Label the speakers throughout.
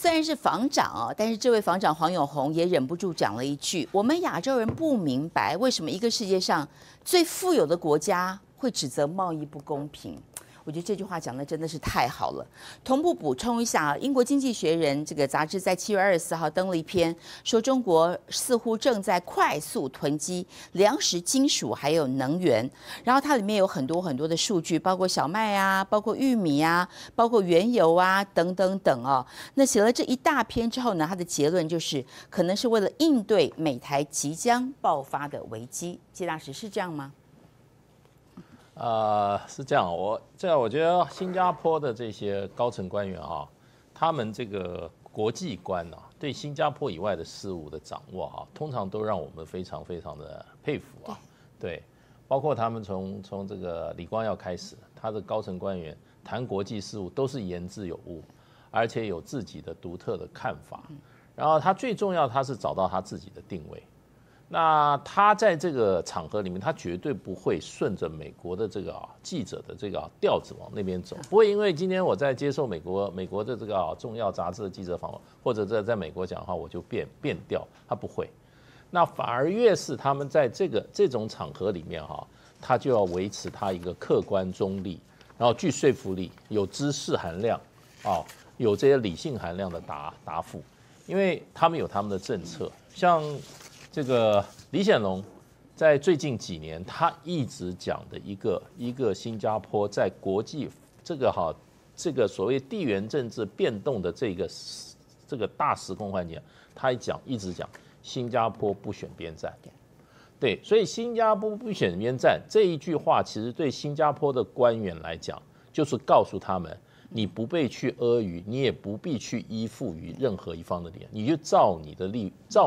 Speaker 1: 虽然是防长啊，但是这位防长黄永红也忍不住讲了一句：“我们亚洲人不明白为什么一个世界上最富有的国家会指责贸易不公平。”我觉得这句话讲的真的是太好了。同步补充一下啊，英国经济学人这个杂志在7月24号登了一篇，说中国似乎正在快速囤积粮食、金属还有能源。然后它里面有很多很多的数据，包括小麦啊，包括玉米啊，包括原油啊，等等等哦。那写了这一大篇之后呢，他的结论就是可能是为了应对美台即将爆发的危机。谢大使是这样吗？
Speaker 2: 是这样，我觉得新加坡的这些高层官员啊，他们这个国际观啊，对新加坡以外的事物的掌握啊，通常都让我们非常非常的佩服啊。对，包括他们从这个李光耀开始，他的高层官员谈国际事务都是言之有物，而且有自己的独特的看法。然后他最重要，他是找到他自己的定位。那他在这个场合里面，他绝对不会顺着美国的这个记者的这个调子往那边走，不会因为今天我在接受美国的这个重要杂志的记者访问，或者在美国讲话，我就变调，他不会。那反而越是他们在这种场合里面他就要维持他一个客观中立，然后具说服力，有知识含量有这些理性含量的答复，因为他们有他们的政策，像。这个李显龙在最近几年，他一直讲的一个新加坡在国际这个所谓地缘政治变动的这个大时空环节，他一直讲新加坡不选边站。对，所以新加坡不选边站这一句话，其实对新加坡的官员来讲，就是告诉他们，你不被去阿谀，你也不必去依附于任何一方的理，你就照你的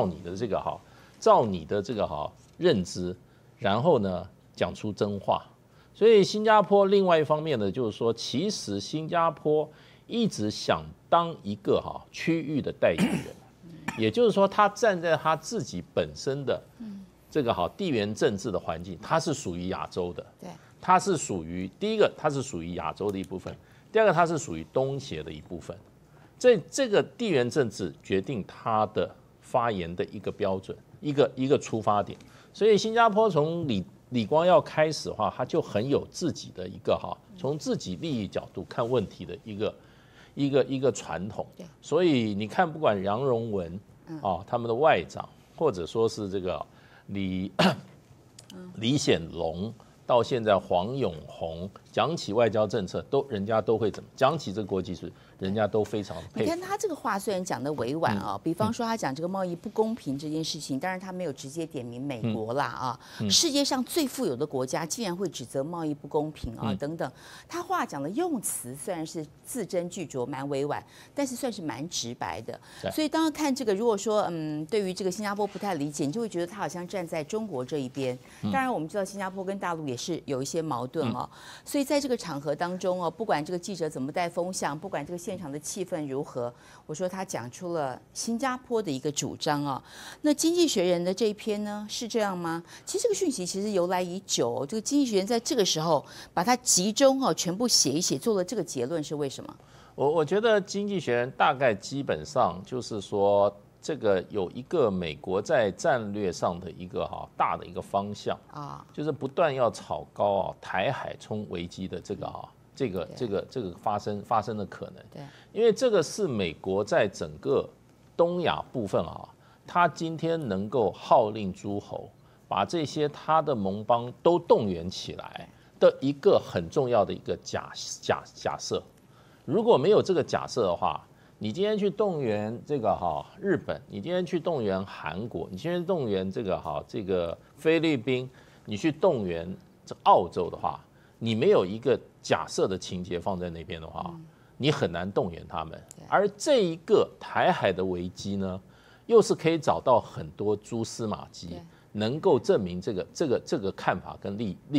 Speaker 2: 这个认知，然后呢讲出真话。所以新加坡另外一方面呢，就是说，其实新加坡一直想当一个区域的代言人，也就是说，他站在他自己本身的这个地缘政治的环境，它是属于亚洲的，对，它是属于第一个，它是属于亚洲的一部分；第二个，它是属于东协的一部分。这个地缘政治决定它的发言的一个标准。一个出发点，所以新加坡从李光耀开始的话，他就很有自己的一个从自己利益角度看问题的一个传统。所以你看，不管杨荣文他们的外长，或者说是这个李显龙，到现在黄永红，讲起外交政策，人家都会怎么讲起这个国际事，人家都非常佩服。
Speaker 1: 你看他这个话虽然讲的委婉比方说他讲这个贸易不公平这件事情，当然他没有直接点名美国啦世界上最富有的国家竟然会指责贸易不公平等等，他话讲的用词虽然是字斟句酌，蛮委婉，但是算是蛮直白的。所以当然看这个，如果说对于这个新加坡不太理解，你就会觉得他好像站在中国这一边。当然我们知道新加坡跟大陆也是有一些矛盾所以在这个场合当中不管这个记者怎么带风向，不管这个现场的气氛如何，我说他讲出了新加坡的一个主张那《经济学人》的这一篇呢，是这样吗？其实这个讯息其实由来已久这个《经济学人》在这个时候把它集中全部写一写，做了这个结论是为什么？
Speaker 2: 我觉得《经济学人》大概基本上就是说，这个有一个美国在战略上的一个大的一个方向就是不断要炒高台海冲危机的这个发生的可能。对，因为这个是美国在整个东亚部分他今天能够号令诸侯，把这些他的盟邦都动员起来的一个很重要的一个假设。如果没有这个假设的话，你今天去动员这个日本，你今天去动员韩国，你今天动员这个菲律宾，你去动员这澳洲的话，你没有一个假设的情节放在那边的话，你很难动员他们。而这一个台海的危机呢，又是可以找到很多蛛丝马迹，能够证明这个看法跟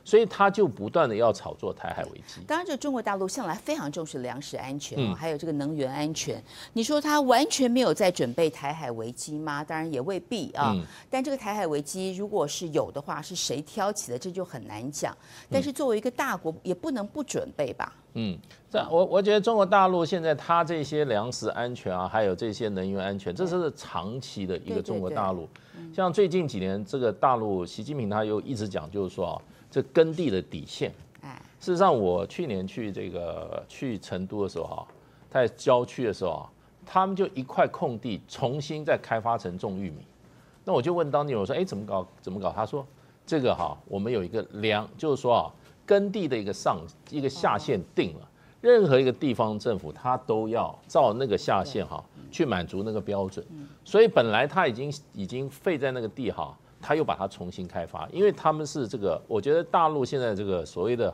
Speaker 2: 所以他就不断的要炒作台海危机。
Speaker 1: 当然，这中国大陆向来非常重视粮食安全还有这个能源安全。你说他完全没有在准备台海危机吗？当然也未必啊。但这个台海危机如果是有的话，是谁挑起的，这就很难讲。但是作为一个大国，也不能不准备吧？
Speaker 2: 我觉得中国大陆现在它这些粮食安全啊，还有这些能源安全，这是长期的一个中国大陆。像最近几年，这个大陆习近平他又一直讲，就是说啊，这耕地的底线。事实上，我去年去成都的时候啊，在郊区的时候啊，他们就一块空地重新再开发成种玉米。那我就问当地人，我说，哎，怎么搞？他说，这个我们有一个就是说啊，耕地的一个下限定了，任何一个地方政府它都要照那个下限去满足那个标准。所以本来它已经废在那个地他又把它重新开发，因为他们是这个，我觉得大陆现在这个所谓的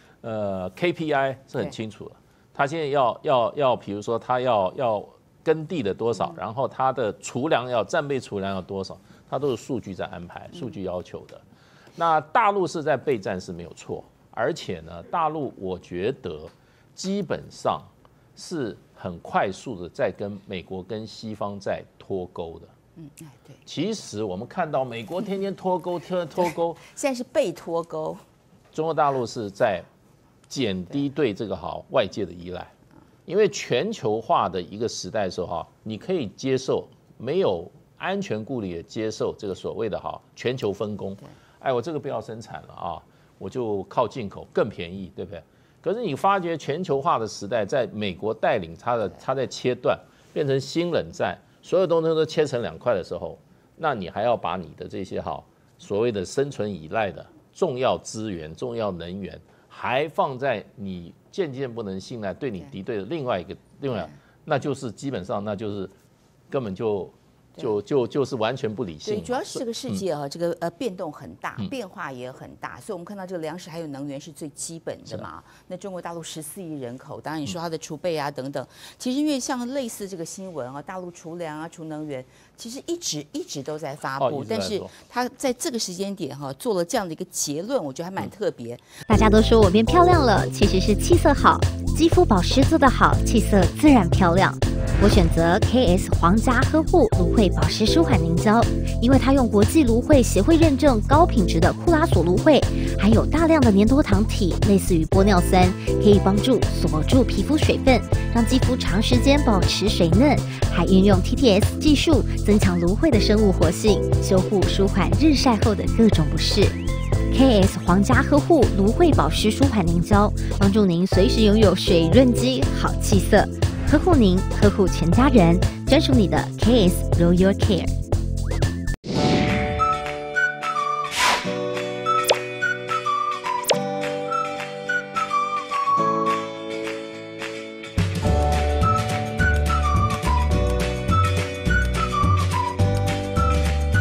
Speaker 2: KPI 是很清楚的，他现在要比如说他要耕地的多少，然后他的战备储粮要多少，他都是数据在安排，数据要求的。那大陆是在备战是没有错，而且呢，大陆我觉得基本上是很快速的在跟美国跟西方在脱钩的。
Speaker 1: 对。
Speaker 2: 其实我们看到美国天天脱钩，
Speaker 1: 现在是被脱钩。
Speaker 2: 中国大陆是在减低对这个外界的依赖，因为全球化的一个时代的时候你可以接受没有安全顾虑，也接受这个所谓的全球分工。哎，我这个不要生产了我就靠进口更便宜，对不对？可是你发觉全球化的时代，在美国带领它在切断，变成新冷战。所有东西都切成2块的时候，那你还要把你的这些所谓的生存依赖的重要资源、重要能源，还放在你渐渐不能信赖、对你敌对的另外，那就是基本上那就是根本就是完全不理性。
Speaker 1: 对，主要是这个世界这个变动很大，变化也很大，所以我们看到这个粮食还有能源是最基本的嘛。那中国大陆14亿人口，当然你说它的储备等等，其实因为像类似这个新闻大陆储粮储能源，其实一直都在发布，但是它在这个时间点做了这样的一个结论，我觉得还蛮特别。
Speaker 3: 大家都说我变漂亮了，其实是气色好，肌肤保湿做得好，气色自然漂亮。我选择 KS 皇家呵护芦荟保湿舒缓凝胶，因为它用国际芦荟协会认证高品质的库拉索芦荟，含有大量的粘多糖体，类似于玻尿酸，可以帮助锁住皮肤水分，让肌肤长时间保持水嫩，还运用 TTS 技术增强芦荟的生物活性，修护舒缓日晒后的各种不适。KS 皇家呵护芦荟保湿舒缓凝胶，帮助您随时拥有水润肌、好气色。呵护您，呵护全家人，专属你的 KS Royal Care。